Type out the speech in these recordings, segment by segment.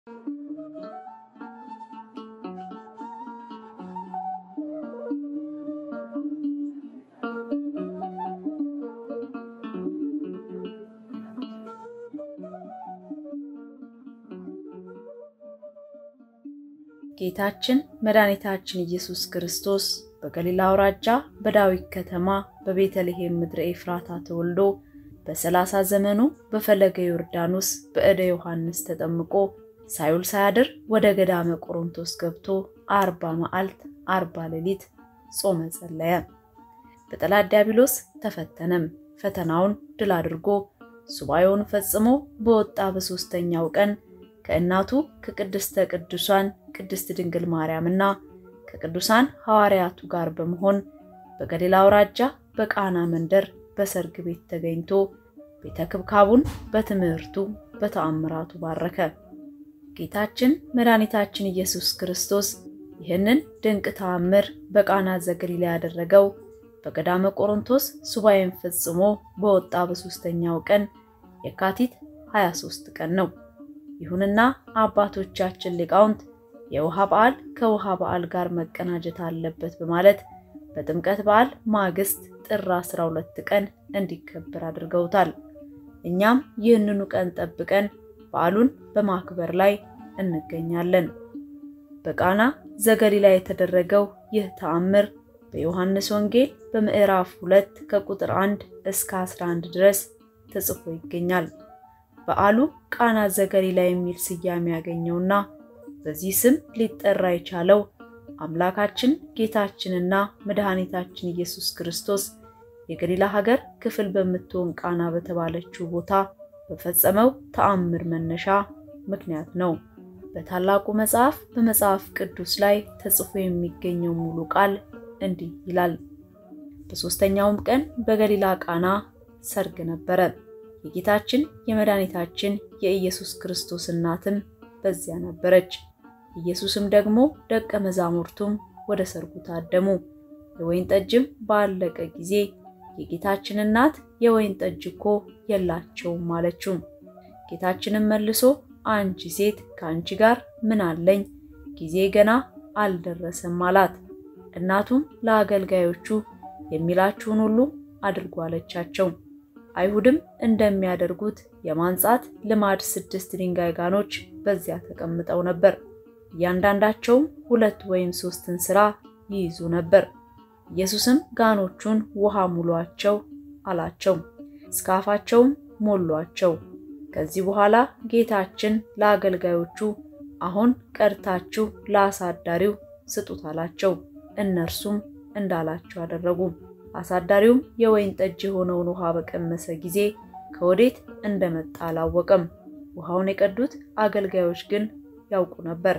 ጌታችን መድኃኒታችን ኢየሱስ ክርስቶስ በገሊላ አውራጃ በዳዊት ከተማ በቤተልሔም ምድረ ኤፍራታ ተወልዶ በ30 ዘመኑ በፈለገ ዮርዳኖስ በእደ ዮሐንስ ተጠምቆ ሳይውል ሳያድር ወደ ገዳመ ቆሮንቶስ ገብቶ 40 መዓልት 40 ሌሊት ጾመ ጸለየ። በጠላት ዲያብሎስ ተፈተነም። ፈተናውን ድል አድርጎ ሱባኤውን ፈጽሞ በወጣ በሶስተኛው ቀን ከእናቱ ከቅድስተ ቅዱሳን ቅድስት ድንግል ማርያምና ከቅዱሳን ሐዋርያቱ ጋር በመሆን በገሊላ አውራጃ በቃና መንደር በሰርግ ቤት ተገኝቶ ቤተክብካቡን በትምህርቱ በተአምራቱ ባረከ። ጌታችን መድኃኒታችን ኢየሱስ ክርስቶስ ይህንን ድንቅ ተአምር በቃና ዘገሊላ ያደረገው በገዳመ ቆሮንቶስ ሱባኤን ፈጽሞ በወጣ በሶስተኛው ቀን የካቲት 23 ቀን ነው። ይሁንና አባቶቻችን ሊቃውንት የውሃ በዓል ከውሃ በዓል ጋር መቀናጀት አለበት በማለት በጥምቀት በዓል ማግስት ጥር 12 ቀን እንዲከበር አድርገውታል። እኛም ይህንኑ ቀን ጠብቀን በዓሉን በማክበር ላይ እንገኛለን። በቃና ዘገሊላ የተደረገው ይህ ተአምር በዮሐንስ ወንጌል በምዕራፍ 2 ከቁጥር 1 እስከ 11 ድረስ ተጽፎ ይገኛል። በዓሉ ቃና ዘገሊላ የሚል ስያሜ ያገኘውና በዚህ ስም ሊጠራ የቻለው አምላካችን ጌታችንና መድኃኒታችን ኢየሱስ ክርስቶስ የገሊላ ሀገር ክፍል በመትሆን ቃና በተባለችው ቦታ በፈጸመው ተአምር መነሻ ምክንያት ነው። በታላቁ መጽሐፍ በመጽሐፍ ቅዱስ ላይ ተጽፎ የሚገኘው ሙሉ ቃል እንዲህ ይላል። በሶስተኛውም ቀን በገሊላ ቃና ሰርግ ነበረ። የጌታችን የመድኃኒታችን የኢየሱስ ክርስቶስ እናትም በዚያ ነበረች። ኢየሱስም ደግሞ ደቀ መዛሙርቱም ወደ ሰርጉ ታደሙ። የወይን ጠጅም ባለቀ ጊዜ የጌታችን እናት የወይን ጠጅ እኮ የላቸውም አለችው። ጌታችንም መልሶ አንቺ ሴት ካንቺ ጋር ምን አለኝ? ጊዜ ገና አልደረሰም አላት። እናቱም ለአገልጋዮቹ የሚላችሁን ሁሉ አድርጉ አለቻቸው። አይሁድም እንደሚያደርጉት የማንጻት ልማድ 6 ድንጋይ ጋኖች በዚያ ተቀምጠው ነበር። እያንዳንዳቸውም 2 ወይም 3 እንስራ ይይዙ ነበር። ኢየሱስም ጋኖቹን ውሃ ሙሏቸው አላቸው። እስከ አፋቸውም ሞሏቸው። ከዚህ በኋላ ጌታችን ለአገልጋዮቹ አሁን ቀድታችሁ ለአሳዳሪው ስጡት አላቸው። እነርሱም እንዳላቸው አደረጉ። አሳዳሪውም የወይን ጠጅ የሆነውን ውሃ በቀመሰ ጊዜ ከወዴት እንደመጣ አላወቀም። ውሃውን የቀዱት አገልጋዮች ግን ያውቁ ነበር።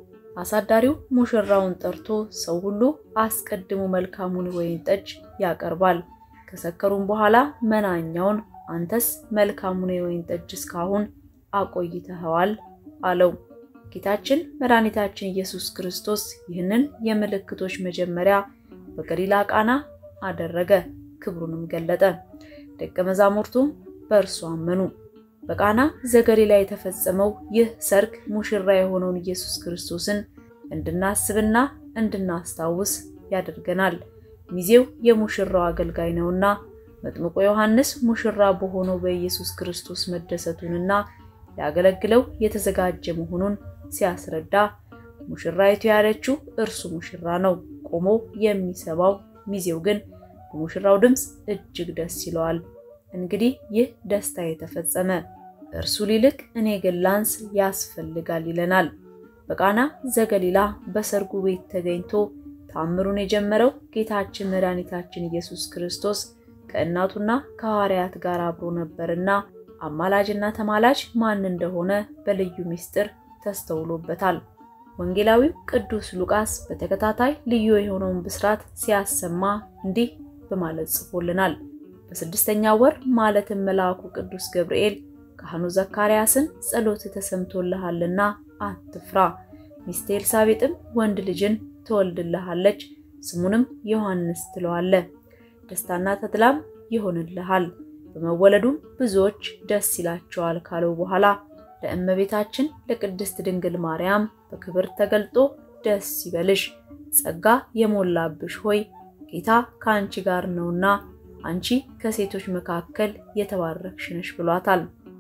አሳዳሪው ሙሽራውን ጠርቶ ሰው ሁሉ አስቀድሞ መልካሙን ወይን ጠጅ ያቀርባል፣ ከሰከሩም በኋላ መናኛውን አንተስ መልካሙን ወይን ጠጅ እስካሁን አቆይተኸዋል አለው። ጌታችን መድኃኒታችን ኢየሱስ ክርስቶስ ይህንን የምልክቶች መጀመሪያ በገሊላ ቃና አደረገ፣ ክብሩንም ገለጠ። ደቀ መዛሙርቱም በእርሱ አመኑ። በቃና ዘገሊላ የተፈጸመው ይህ ሰርግ ሙሽራ የሆነውን ኢየሱስ ክርስቶስን እንድናስብና እንድናስታውስ ያደርገናል። ሚዜው የሙሽራው አገልጋይ ነውና መጥምቁ ዮሐንስ ሙሽራ በሆነው በኢየሱስ ክርስቶስ መደሰቱንና ያገለግለው የተዘጋጀ መሆኑን ሲያስረዳ ሙሽራይቱ ያለችው እርሱ ሙሽራ ነው፣ ቆሞ የሚሰባው ሚዜው ግን በሙሽራው ድምጽ እጅግ ደስ ይለዋል። እንግዲህ ይህ ደስታ የተፈጸመ እርሱ ሊልቅ እኔ ግን ላንስ ያስፈልጋል ይለናል። በቃና ዘገሊላ በሰርጉ ቤት ተገኝቶ ተአምሩን የጀመረው ጌታችን መድኃኒታችን ኢየሱስ ክርስቶስ ከእናቱና ከሐዋርያት ጋር አብሮ ነበርና አማላጅና ተማላጅ ማን እንደሆነ በልዩ ምስጢር ተስተውሎበታል። ወንጌላዊው ቅዱስ ሉቃስ በተከታታይ ልዩ የሆነውን ብስራት ሲያሰማ እንዲህ በማለት ጽፎልናል። በ6ኛው ወር ማለትም መልአኩ ቅዱስ ገብርኤል ካህኑ ዘካርያስን ጸሎት ተሰምቶልሃልና አትፍራ፣ ሚስቴ ኤልሳቤጥም ወንድ ልጅን ትወልድልሃለች፣ ስሙንም ዮሐንስ ትለዋለህ፣ ደስታና ተድላም ይሆንልሃል፣ በመወለዱም ብዙዎች ደስ ይላቸዋል ካለው በኋላ ለእመቤታችን ለቅድስት ድንግል ማርያም በክብር ተገልጦ ደስ ይበልሽ፣ ጸጋ የሞላብሽ ሆይ ጌታ ካንቺ ጋር ነውና አንቺ ከሴቶች መካከል የተባረክሽ ነሽ ብሏታል።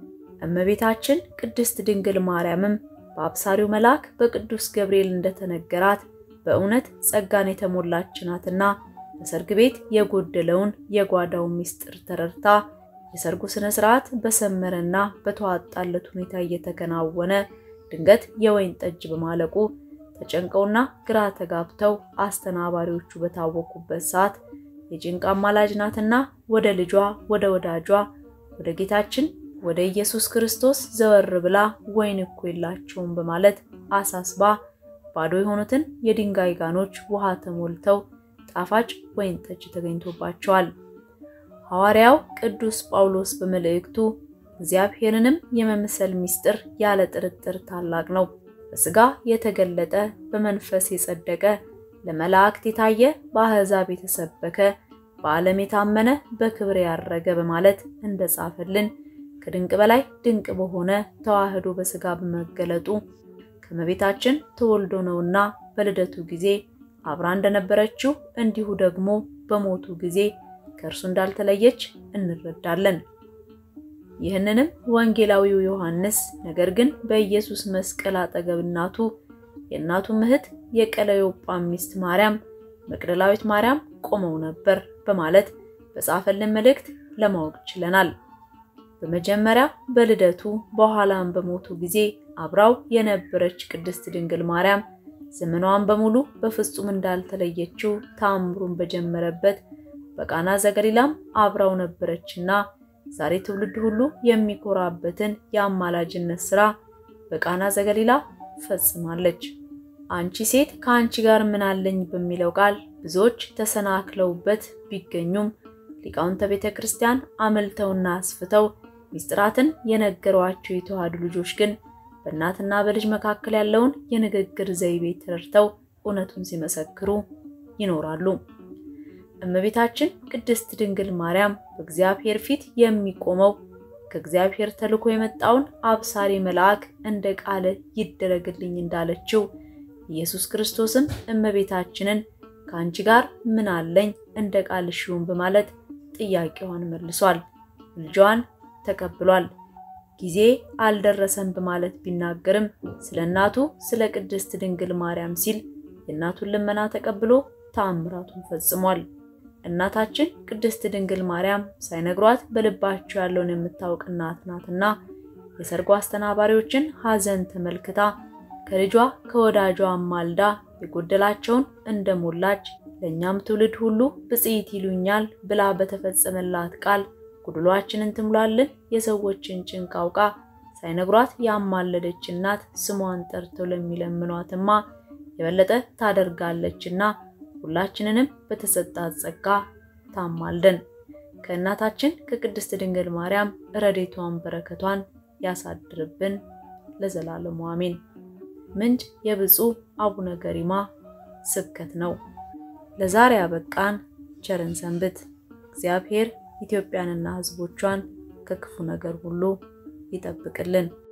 እመቤታችን ቅድስት ድንግል ማርያምም በአብሳሪው መልአክ በቅዱስ ገብርኤል እንደተነገራት በእውነት ጸጋን የተሞላች ናትና በሰርግ ቤት የጎደለውን የጓዳውን ምስጢር ተረድታ የሰርጉ ስነ ስርዓት በሰመረና በተዋጣለት ሁኔታ እየተከናወነ ድንገት የወይን ጠጅ በማለቁ ተጨንቀውና ግራ ተጋብተው አስተናባሪዎቹ በታወቁበት ሰዓት የጭንቅ አማላጅ ናትና ወደ ልጇ ወደ ወዳጇ ወደ ጌታችን ወደ ኢየሱስ ክርስቶስ ዘወር ብላ ወይን እኮ የላቸውም በማለት አሳስባ ባዶ የሆኑትን የድንጋይ ጋኖች ውሃ ተሞልተው ጣፋጭ ወይን ጠጅ ተገኝቶባቸዋል። ሐዋርያው ቅዱስ ጳውሎስ በመልእክቱ እግዚአብሔርንም የመምሰል ምስጢር ያለ ጥርጥር ታላቅ ነው፣ በሥጋ የተገለጠ በመንፈስ የጸደቀ ለመላእክት የታየ በአሕዛብ የተሰበከ በዓለም የታመነ በክብር ያረገ በማለት እንደጻፈልን ከድንቅ በላይ ድንቅ በሆነ ተዋህዶ በሥጋ በመገለጡ ከመቤታችን ተወልዶ ነውና በልደቱ ጊዜ አብራ እንደነበረችው እንዲሁ ደግሞ በሞቱ ጊዜ ከእርሱ እንዳልተለየች እንረዳለን። ይህንንም ወንጌላዊው ዮሐንስ ነገር ግን በኢየሱስ መስቀል አጠገብ እናቱ የእናቱ እህት የቀለዮጳ ሚስት ማርያም መቅደላዊት ማርያም ቆመው ነበር በማለት በጻፈልን መልእክት ለማወቅ ችለናል። በመጀመሪያ በልደቱ በኋላም በሞቱ ጊዜ አብራው የነበረች ቅድስት ድንግል ማርያም ዘመኗን በሙሉ በፍጹም እንዳልተለየችው ታምሩን በጀመረበት በቃና ዘገሊላም አብራው ነበረችና ዛሬ ትውልድ ሁሉ የሚኮራበትን የአማላጅነት ሥራ በቃና ዘገሊላ ፈጽማለች። አንቺ ሴት ካንቺ ጋር ምን አለኝ በሚለው ቃል ብዙዎች ተሰናክለውበት ቢገኙም ሊቃውንተ ቤተክርስቲያን አመልተውና አስፍተው ሚስጥራትን የነገሯቸው የተዋሕዶ ልጆች ግን በእናትና በልጅ መካከል ያለውን የንግግር ዘይቤ ተረድተው እውነቱን ሲመሰክሩ ይኖራሉ። እመቤታችን ቅድስት ድንግል ማርያም በእግዚአብሔር ፊት የሚቆመው ከእግዚአብሔር ተልኮ የመጣውን አብሳሪ መልአክ እንደ ቃል ይደረግልኝ እንዳለችው ኢየሱስ ክርስቶስም እመቤታችንን ካንቺ ጋር ምን አለኝ እንደ ቃልሽውን በማለት ጥያቄዋን መልሷል። ልጇን ተቀብሏል። ጊዜ አልደረሰም በማለት ቢናገርም ስለናቱ ስለ ቅድስት ድንግል ማርያም ሲል የናቱን ልመና ተቀብሎ ተአምራቱን ፈጽሟል። እናታችን ቅድስት ድንግል ማርያም ሳይነግሯት በልባቸው ያለውን የምታውቅ እናት ናትና የሰርጉ አስተናባሪዎችን ሐዘን ተመልክታ ከልጇ ከወዳጇ ማልዳ የጎደላቸውን እንደሞላች ለኛም ትውልድ ሁሉ ብጽዕት ይሉኛል ብላ በተፈጸመላት ቃል ጉድሏችንን ትሙላልን የሰዎችን ጭንቅ አውቃ ሳይነግሯት ያማለደች እናት ስሟን ጠርተው ለሚለምኗትማ የበለጠ ታደርጋለችና ሁላችንንም በተሰጣት ጸጋ ታማልደን። ከእናታችን ከቅድስት ድንግል ማርያም ረድኤቷን በረከቷን ያሳድርብን ለዘላለሙ አሜን። ምንጭ የብፁዕ አቡነ ገሪማ ስብከት ነው። ለዛሬ አበቃን። ቸርን ሰንብት። እግዚአብሔር ኢትዮጵያንና ሕዝቦቿን ከክፉ ነገር ሁሉ ይጠብቅልን።